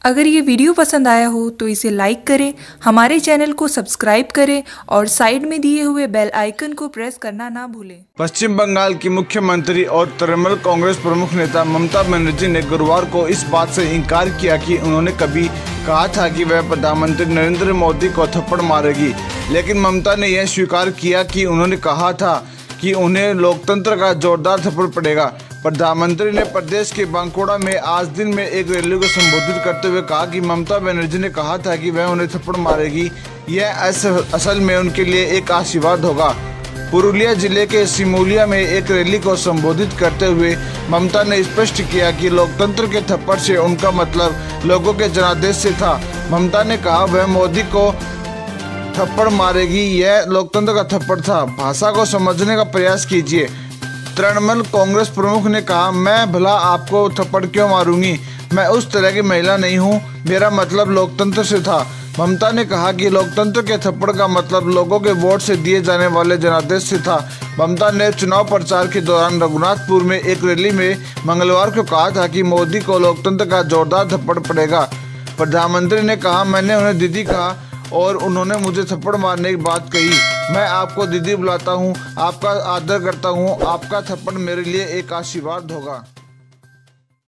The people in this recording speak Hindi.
अगर ये वीडियो पसंद आया हो तो इसे लाइक करें, हमारे चैनल को सब्सक्राइब करें और साइड में दिए हुए बेल आइकन को प्रेस करना ना भूलें। पश्चिम बंगाल की मुख्यमंत्री और तृणमूल कांग्रेस प्रमुख नेता ममता बनर्जी ने गुरुवार को इस बात से इनकार किया कि उन्होंने कभी कहा था कि वह प्रधानमंत्री नरेंद्र मोदी को थप्पड़ मारेगी। लेकिन ममता ने यह स्वीकार किया कि उन्होंने कहा था कि उन्हें लोकतंत्र का जोरदार थप्पड़ पड़ेगा। प्रधानमंत्री ने प्रदेश के बांकुड़ा में आज दिन में एक रैली को संबोधित करते हुए कहा कि ममता बनर्जी ने कहा था कि वह उन्हें थप्पड़ मारेगी। यह असल में उनके लिए एक आशीर्वाद होगा। पुरुलिया जिले के सिमुलिया में एक रैली को संबोधित करते हुए ममता ने स्पष्ट किया कि लोकतंत्र के थप्पड़ से उनका मतलब लोगों के जनादेश से था। ममता ने कहा वह मोदी को थप्पड़ मारेगी, यह लोकतंत्र का थप्पड़ था। भाषा को समझने का प्रयास कीजिए। तृणमूल कांग्रेस प्रमुख ने कहा, मैं भला आपको थप्पड़ क्यों मारूंगी, मैं उस तरह की महिला नहीं हूं, मेरा मतलब लोकतंत्र से था। ममता ने कहा कि लोकतंत्र के थप्पड़ का मतलब लोगों के वोट से दिए जाने वाले जनादेश से था। ममता ने चुनाव प्रचार के दौरान रघुनाथपुर में एक रैली में मंगलवार को कहा था कि मोदी को लोकतंत्र का जोरदार थप्पड़ पड़ेगा। प्रधानमंत्री ने कहा, मैंने उन्हें दीदी कहा और उन्होंने मुझे थप्पड़ मारने की बात कही। मैं आपको दीदी बुलाता हूँ, आपका आदर करता हूँ, आपका थप्पड़ मेरे लिए एक आशीर्वाद होगा।